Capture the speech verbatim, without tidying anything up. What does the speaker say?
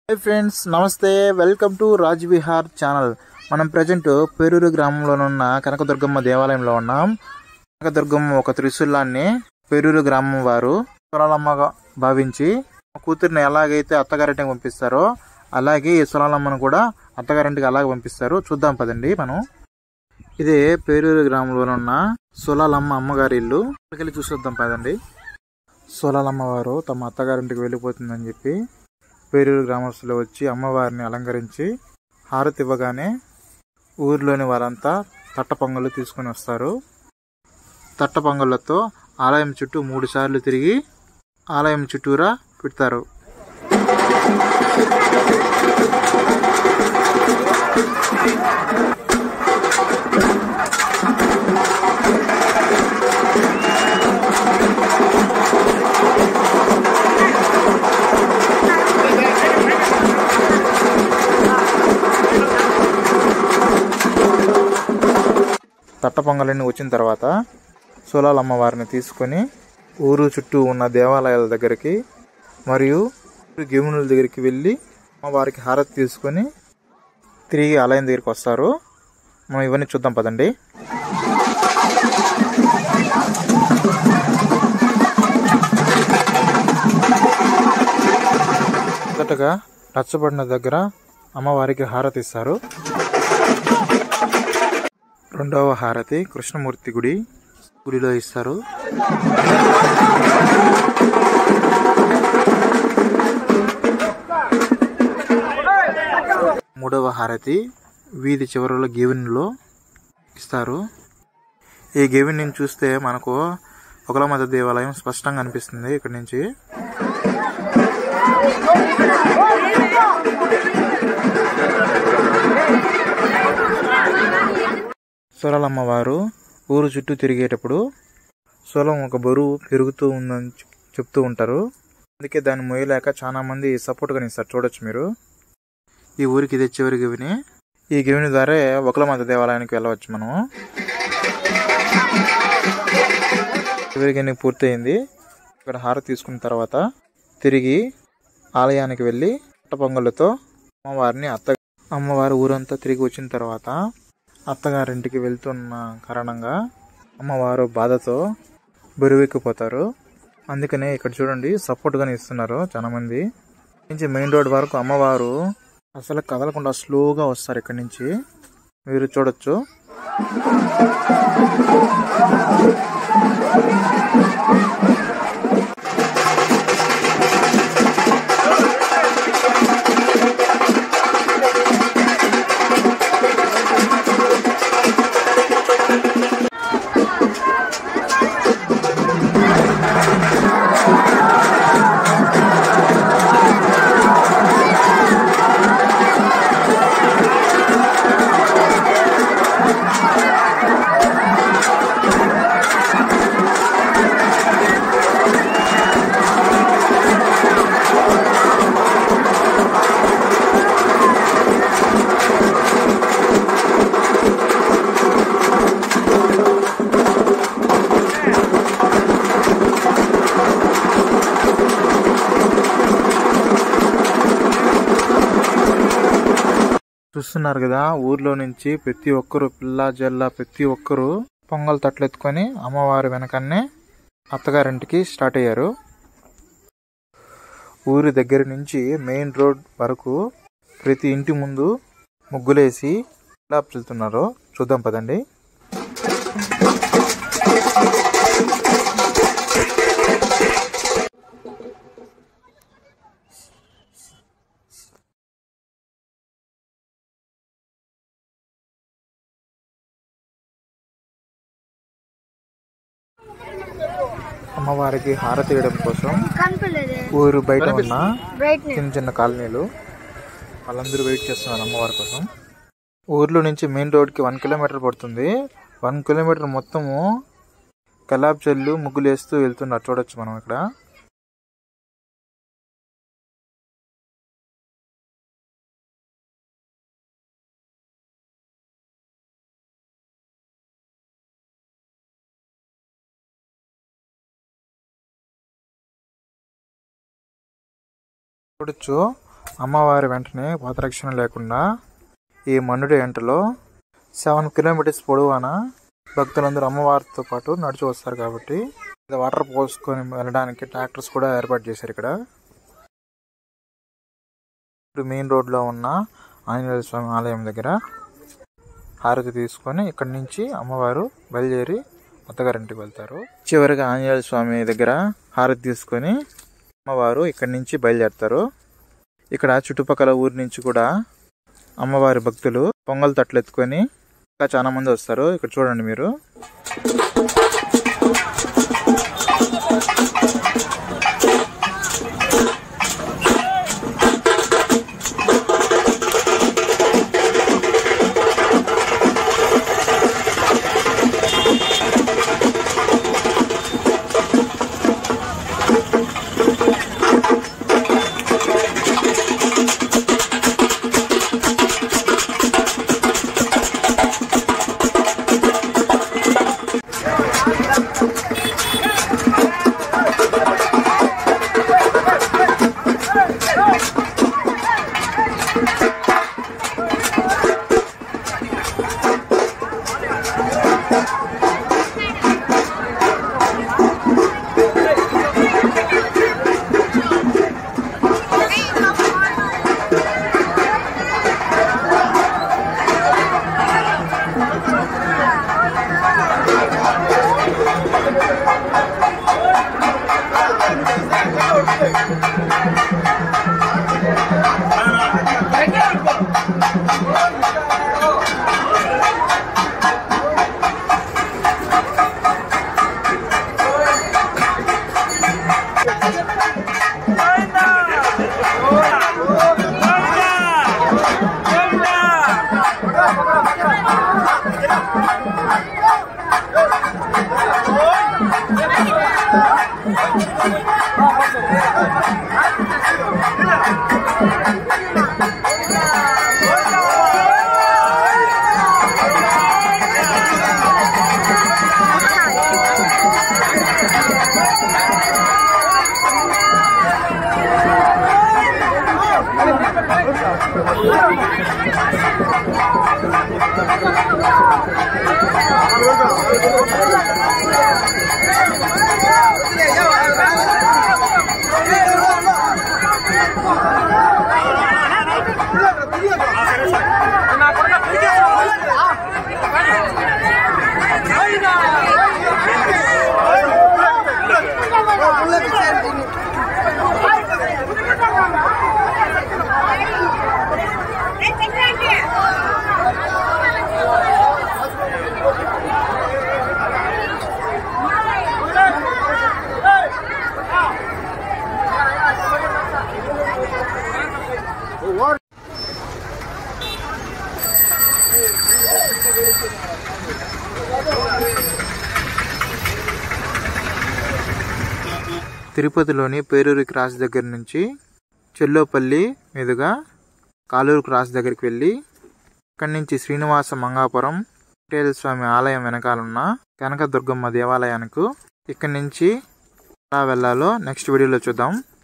Hi friends, namaste. Welcome to Raj Vihar channel. మనం present Peruru గ్రామంలోనున్న కనకదుర్గమ్మ దేవాలయంలో ఉన్నాం. కనకదుర్గమ్మ ఒక త్రిశూలాన్ని పేరూరు గ్రామం వారు సులాలమ్మగా భావించి కూతురిని ఎలాగైతే అత్తగారింటికి పంపిస్తారో అలాగే ఈ సులాలమ్మను కూడా అత్తగారింటికి అలాగే పంపిస్తారు. చూద్దాం పదండి. మనం ఇదే పేరూరు గ్రామంలోనున్న సులాలమ్మ అమ్మగారి ఇల్లు. ఇక్కడికి చూసొద్దాం పదండి. సులాలమ్మ వారు తమ అత్తగారింటికి వెళ్ళిపోతుందని చెప్పి పేరూరు గ్రామస్తులు వచ్చి అమ్మవారిని అలంకరించి హారతి ఇవ్వగానే ఊరిలోని వారంతా తట్ట పొంగళ్ళు తీసుకుని వస్తారు. తట్ట పొంగళ్ళతో ఆలయం చుట్టూ మూడు సార్లు తిరిగి ఆలయం చుట్టూరా పెడతారు. తట్ట పొంగలన్నీ వచ్చిన తర్వాత సులాలమ్మ వారిని తీసుకొని ఊరు చుట్టూ ఉన్న దేవాలయాల దగ్గరికి మరియు గేమునుల దగ్గరికి వెళ్ళి అమ్మవారికి హారతి తీసుకొని తిరిగి ఆలయం దగ్గరికి వస్తారు. మనం ఇవన్నీ చూద్దాం పదండి. మొదటగా రచ్చబడిన దగ్గర అమ్మవారికి హారతి ఇస్తారు. రెండవ హారతి కృష్ణమూర్తి గుడి గుడిలో ఇస్తారు. మూడవ హారతి వీధి చివరలో గేవినిలో ఇస్తారు. ఈ గేవిని చూస్తే మనకు ఒకలమాత దేవాలయం స్పష్టంగా అనిపిస్తుంది. ఇక్కడి నుంచి సులాలమ్మ వారు ఊరు చుట్టూ తిరిగేటప్పుడు సొలం ఒక బరువు పెరుగుతూ ఉందని చెప్తూ ఉంటారు. అందుకే దాన్ని మోయలేక చాలా మంది సపోర్ట్గా ఇస్తారు. చూడొచ్చు మీరు. ఈ ఊరికి ఇది చివరి గివిని. ఈ గివిని ద్వారా ఒకలమాత దేవాలయానికి వెళ్ళవచ్చు. మనం చివరి గిన్నె పూర్తయింది. ఇక్కడ హారతి తీసుకున్న తర్వాత తిరిగి ఆలయానికి వెళ్ళి అట్ట పొంగళ్ళతో అమ్మవారిని అత్త అమ్మవారి ఊరంతా తిరిగి వచ్చిన తర్వాత అత్తగారింటికి వెళ్తున్న కారణంగా అమ్మవారు బాధతో బరువెక్కిపోతారు. అందుకనే ఇక్కడ చూడండి సపోర్ట్గానే ఇస్తున్నారు చాలా మంది. నుంచి మెయిన్ రోడ్ వరకు అమ్మవారు అసలు కదలకుండా స్లోగా వస్తారు. ఇక్కడి నుంచి మీరు చూడొచ్చు. చూస్తున్నారు కదా, ఊర్లో నుంచి ప్రతి ఒక్కరు పిల్ల జల్ల ప్రతి ఒక్కరు పొంగల్ తట్లెత్తుకొని అమ్మవారి వెనకన్నే అత్తగారింటికి స్టార్ట్ అయ్యారు. ఊరి దగ్గర నుంచి మెయిన్ రోడ్ వరకు ప్రతి ఇంటి ముందు ముగ్గులేసి ఎలా వెళ్తున్నారో చూద్దాం పదండి. అమ్మవారికి హారతి వేయడం కోసం ఊరు బయట ఉన్న చిన్న చిన్న కాలనీలు వాళ్ళందరూ వెయిట్ చేస్తున్నారు అమ్మవారి కోసం. ఊర్లో నుంచి మెయిన్ రోడ్కి వన్ కిలోమీటర్ పడుతుంది. వన్ కిలోమీటర్ మొత్తము కలాబ్ చెల్లు ముగ్గులు వేస్తూ వెళ్తున్నారు. చూడొచ్చు మనం ఇక్కడ. చూడొచ్చు అమ్మవారి వెంటనే పాదరక్షణ లేకుండా ఈ మన్నుడి వెంటలో సెవెన్ కిలోమీటర్స్ పొడవున భక్తులందరూ అమ్మవారితో పాటు నడిచి వస్తారు కాబట్టి వాటర్ పోసుకొని వెళ్ళడానికి ట్రాక్టర్స్ కూడా ఏర్పాటు చేశారు. ఇక్కడ ఇప్పుడు మెయిన్ రోడ్లో ఉన్న ఆంజనేయ స్వామి ఆలయం దగ్గర హారతి తీసుకొని ఇక్కడి నుంచి అమ్మవారు బయలుదేరి అత్తగారింటికి వెళ్తారు. చివరిగా ఆంజనేయ స్వామి దగ్గర హారతి తీసుకొని అమ్మవారు ఇక్కడి నుంచి బయలుదేరుతారు. ఇక్కడ చుట్టుపక్కల ఊరి నుంచి కూడా అమ్మవారి భక్తులు పొంగల్ తట్లు ఎత్తుకొని ఇంకా చాలా మంది వస్తారు. ఇక్కడ చూడండి మీరు. తిరుపతిలోని పేరూరు క్రాస్ దగ్గర నుంచి చెల్లోపల్లి మీదుగా కాలూరు క్రాస్ దగ్గరికి వెళ్ళి అక్కడి నుంచి శ్రీనివాస మంగాపురం వెంకటేశ్వర స్వామి ఆలయం వెనకాలన్న కనకదుర్గమ్మ దేవాలయానికి ఇక్కడి నుంచి ఎలా వెళ్ళాలో నెక్స్ట్ వీడియోలో చూద్దాం.